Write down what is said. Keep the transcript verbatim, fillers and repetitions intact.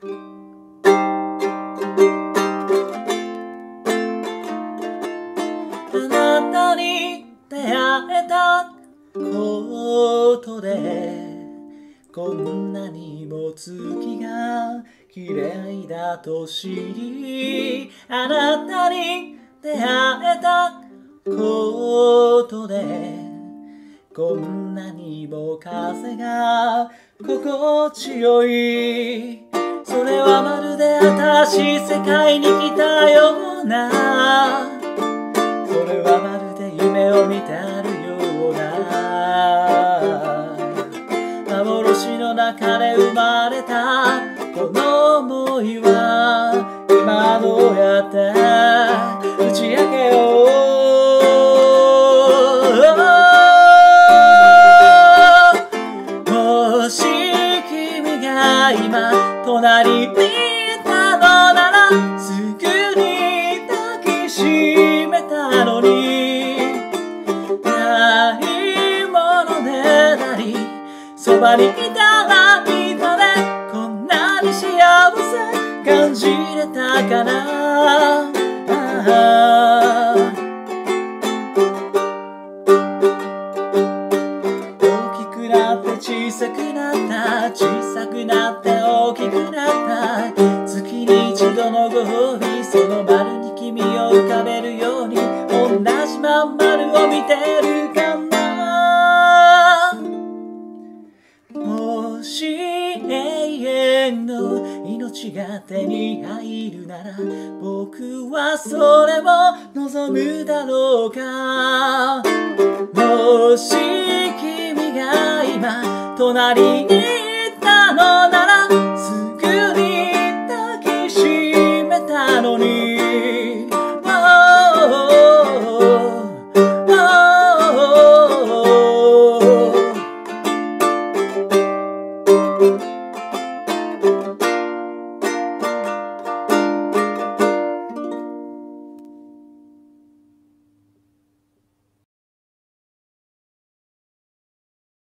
なたに出会えたことでこんなにも月が綺麗だと知り、あなたに出会えたことでこんなにも風が心地よい。それはまるで新しい世界に来たような、それはまるで夢を見てあるような、幻の中で生まれたこの想いは今どうやって打ち明けよう。もし君が今隣にいたのならすぐに抱きしめたのに、ないものねだりそばにいたらいたでこんなに幸せ感じれたかな。大きくなって小さくなった小さくなって大きくなった月に一度のご褒美、その丸に君を浮かべるように同じまん丸を見てるかな。もし永遠の命が手に入るなら僕はそれを望むだろうか。もし君が今隣にいたのなら